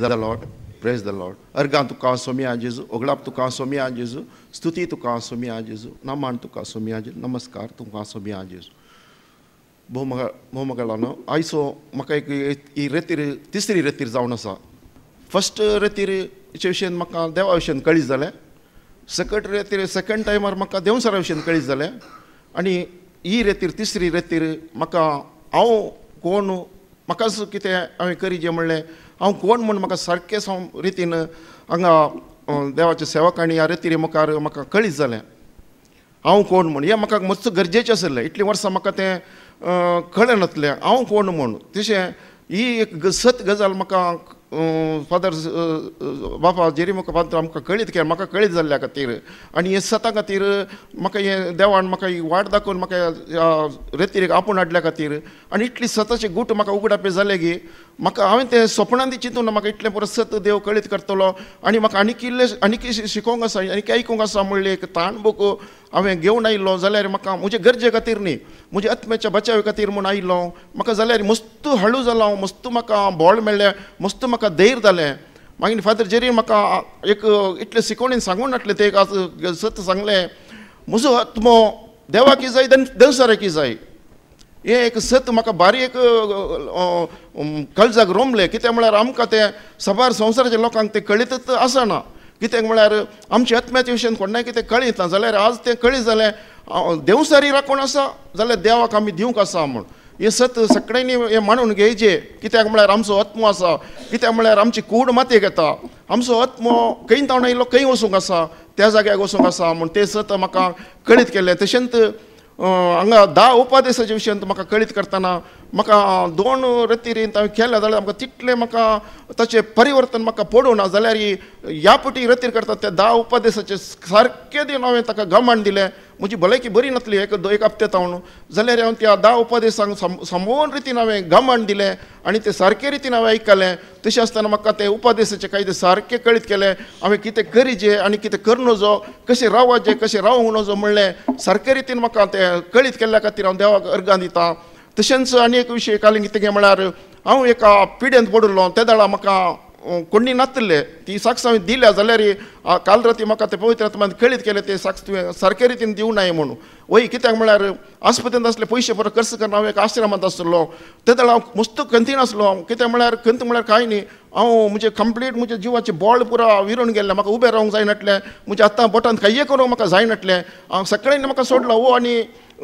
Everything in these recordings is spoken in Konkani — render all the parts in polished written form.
Lord. Praise the Lord. Argan tuka somia Jesu, oglap tuka somia Jesu, stuti tuka somia Jesu, naman tuka somia Jesu, namaskar tuka somia Jesu. Bomagalano, aiso makai I retir, tisri retir zaunasa. First retir, इचेशन मका देवाविषयी कळीस जालें सेकंड रेतीर सेकंड टायमार म्हाका देवसरा विशयी कळीस जालें आनी ही रेतीर तिसरी रेतीर म्हाका हांव कोण म्हाका कितें हांवें करी जें म्हणलें हांव कोण म्हूण म्हाका सारकें रितीन हांगा देवाच्या सेवकांनी ह्या रेतीर मुखार म्हाका कळीस जालें हांव कोण म्हूण हें म्हाका मातसो गरजेचें आसलें इतलीं वर्सां म्हाका तें कळ्ळें नासलें हांव कोण म्हूण तशें ही एक सत गजाल म्हाका फादर बापा जेरीमुख फादर आमकां कळीत केलें म्हाका कळीत जाल्ल्या खातीर आनी हे सता खातीर म्हाका हें देवान म्हाका ही वाट दाखोवन म्हाका रेतीर आपूण हाडल्या खातीर आनी इतली सताचे गूट म्हाका उगडापे जाले की म्हाका हांवें तें स्वप्नांत चिंतून म्हाका इतलें परत सत देव कळीत करतलो आनी म्हाका आनी शिकोवंक आसा आनी आयकूंक आसा म्हणलें एक ताण बूक हांवें घेवन आयिल्लो जाल्यार म्हाका म्हजे गरजे खातीर न्ही म्हज्या आत्म्याच्या बचावे खातीर म्हूण आयिल्लो म्हाका जाल्यार मस्त हळू जालो हांव मस्त म्हाका बळ मेळ्ळें मस्त म्हाका धैर्य जालें मागीर फादर जेरी म्हाका एक इतले शिकोवणेन सांगून हाडलें ते एक सत सांगलें म्हजो आत्मो देवाकी जाय देवसाराकी जाय हें एक सत म्हाका बारीक कळजाक रोमलें कित्याक म्हळ्यार आमकां तें सबार संवसाराच्या लोकांक तें कळीतच आसना कित्याक म्हळ्यार आमच्या आत्म्याच्या विशयान कोणाय कितें कळीत ना जाल्यार आज तें कळीत जालें देवसारी राखून आसा जाल्यार देवाक आमी दिवंक आसा म्हूण हे सत सगळ्यांनी हे मानून घेवचे कित्याक म्हळ्यार आमचो आत्मो आसा कित्याक म्हळ्यार आमची कूड मातयेक येता आमचो आत्मो खंय तावन आयिल्लो खंय वचूंक आसा त्या जाग्यार वचूंक आसा म्हूण तें सत म्हाका कळीत केलें तशेंच हांगा 10 उपादेशाच्या विशयान म्हाका कळीत करतना म्हाका 2 रेतीरीन हांवें केल्या जाल्यार म्हाका तितलें म्हाका ताचें परिवर्तन म्हाका पडूं ना जाल्यार ह्या पटी रेतीर करतात त्या 10 उपादेशाचे सारके दिन हांवें ताका गमान दिलें म्हजी भलायकी बरी नासली एक हप्ते तावन जाल्यार हांवें त्या 10 उपादेशांक समोन रितीन हांवें गमान दिलें आनी ते सारके रितीन हांवें आयकलें तशें आसतना म्हाका ते उपादेशाचे कायदे सारके कळीत केले हांवें कितें करीचें आनी कितें करनोजो कशें रावचें कशें रावूंक नजो म्हणलें सारके रितीन म्हाका तें कळीत केल्ल्या खातीर हांव देवाक अर्गां दितां तशेंच आनी एक विशय काल कितें म्हळ्यार हांव एका पिड्यांत पडलो त्या दाळा म्हाका कोणी नासले ती साक्ष हांवें दिल्या जाल्यार काल राती म्हाका ते पवित्र आत्म्यान कळीत केलें ते साक्ष तुवें सारके रितीन दिवं नाय म्हणून वय कित्याक म्हळ्यार आस्पत्रेंत आसले पयशे परत खर्च करना हांव एक आश्रमांत आसलो ते दाळा हांव मस्त कंतीन आसलो कित्याक म्हळ्यार कंत म्हळ्यार कांय न्ही हांव म्हणजे कंप्लीट म्हज्या जिवाचें बळ पुरा विरून गेल्लें म्हाका उबें रावंक जायनासलें म्हणजे आतां बोटान कांय करूंक म्हाका जायनासलें हांव सकाळीं म्हाका सोडलो वो आनी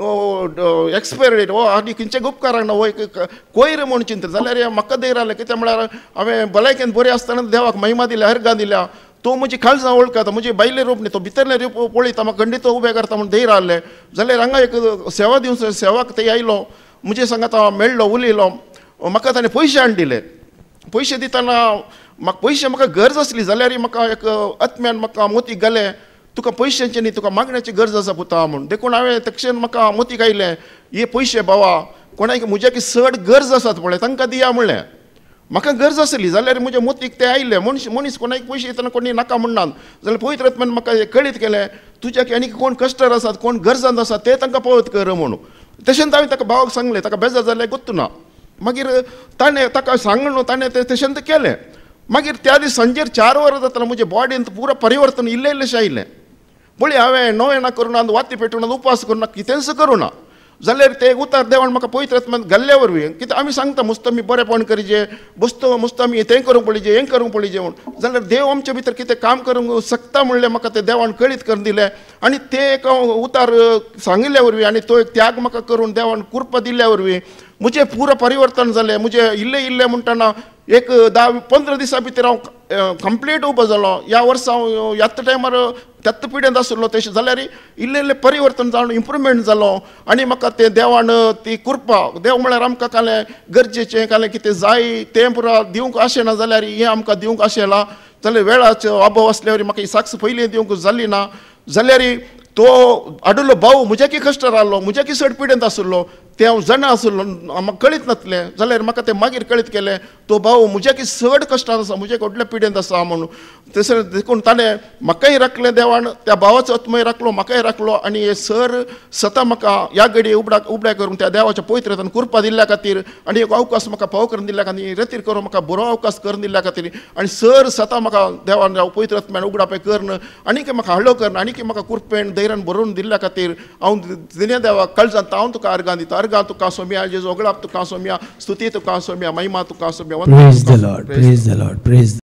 एक्सपायर डेट वो आनी खंयचे उपकाराक ना वो एक कोयर म्हूण चिंत जाल्यार म्हाका धैर्य जालें कित्याक म्हळ्यार हांवें भलायकेन बरें आसतना देवाक महिमा दिल्या अर्गां दिल्या तो म्हजी काळजां वळखता म्हजे भायले रूप न्ही तो भितरलें रूप पळयता म्हाका खंडीत उबें करता म्हूण धैर्य जाल्लें जाल्यार हांगा एक सेवा दिवं सेवाक ते आयलो म्हजे सांगात मेळ्ळो उलयलो म्हाका ताणें पयशे हाडून दिले पयशे दितना म्हाका पयशे म्हाका गरज आसली जाल्यार म्हाका एक आत्म्यान म्हाका मोतीक घालें तुका पयशांची न्ही तुका मागण्याची गरज आसा पुता म्हूण देखून हांवें तक्षण म्हाका मोतीक आयलें हे पयशे बाबा कोणाक म्हज्याक चड गरज आसात पळय तांकां दिया म्हणलें म्हाका गरज आसली जाल्यार म्हज्या मोतीक ते आयले मनीस कोणाक पयशे दितना कोणी नाका म्हणनात जाल्यार पवित्र आत्म्यान म्हाका हें कळीत केलें तुज्याक आनी कोण कश्टर आसात कोण गरजांत आसात ते तांकां पळत कर म्हणून तशेंच हांवें ताका भावाक सांगलें ताका बेजार जालें गोत्तू ना मागीर ताणें ताका सांगून ताणें तें तशेंच केलें मागीर त्या दीस सांजेर 4 वरां जातना म्हज्या बॉडींत पुरो परिवर्तन इल्लेशें आयलें पळय हांवें नोवेना करूना वाती पेटून उपास करूना कितेंच करूना जाल्यार ते उतार देवान म्हाका पवित्र आत्म्यान घाल्ल्या वरवीं कित्याक आमी सांगता मस्त आमी बरेपण करीचे बसतो मस्त आमी तें करूंक पडीचे हें करूंक पडीचें म्हूण जाल्यार देव आमच्या भितर कितें काम करूंक शकता म्हणलें म्हाका तें देवान कळीत करून दिलें आनी तें एक उतार सांगिल्ल्या वरवीं आनी तो एक त्याग म्हाका करून देवान कृपा दिल्ल्या वरवीं म्हजें पुरो परिवर्तन जालें म्हजें इल्लें म्हणटना एक 10-15 दिसां भितर हांव कंप्लीट उबो जालो ह्या वर्सा हांव ह्याच टायमार त्याच पिड्यांत आसलो तशें जाल्यार इल्लें परिवर्तन जावन इम्प्रुवमेंट जालो आनी म्हाका तें देवान ती कृपा देव म्हळ्यार आमकां कालें गरजेचें कालें कितें जाय तें पुरो दिवंक आशेना जाल्यार हें आमकां दिवंक आशेला जाल्यार वेळाचो अभाव आसल्या वरी म्हाका ही साक्ष पयलीं दिवंक जाली ना जाल्यार तो आडलो भाऊ म्हज्याकी कश्ट रावलो म्हज्याकी चड पिड्यांत आसलो ते हांव जाणा आसलो म्हाका कळीत नासलें जाल्यार म्हाका तें मागीर कळीत केलें तो भाव म्हज्या की चड कश्टांत आसा म्हजे व्हडल्या पिडेंत आसा म्हणून थंयसर देखून ताणें म्हाकाय राखलें देवान त्या भावाचो आत्मय राखलो म्हाकाय राखलो आनी हे सर सता म्हाका ह्या घडये उबड्या करून त्या देवाच्या पवित्रतान कुरपा दिल्ल्या खातीर आनी एक अवकाश म्हाका फाव करून दिल्ल्या खातीर रेतीर करून म्हाका बरो अवकाश करून दिल्ल्या खातीर आनी सर सता म्हाका देवान पवित्र आत्म्यान उगडापय करन आनीक म्हाका हळो करन आनीक म्हाका कुरपेन धैर्यान बरोवन दिल्ल्या खातीर हांव दिने देवाक काळजांत हांव तुका अर्गां दिता अर्गां तुका सोम्या जेजू ओगडाप तुका सोम्या स्तुती तुका सोम्या महिमा तुका Saumya Praise the Lord. Praise the Lord. Praise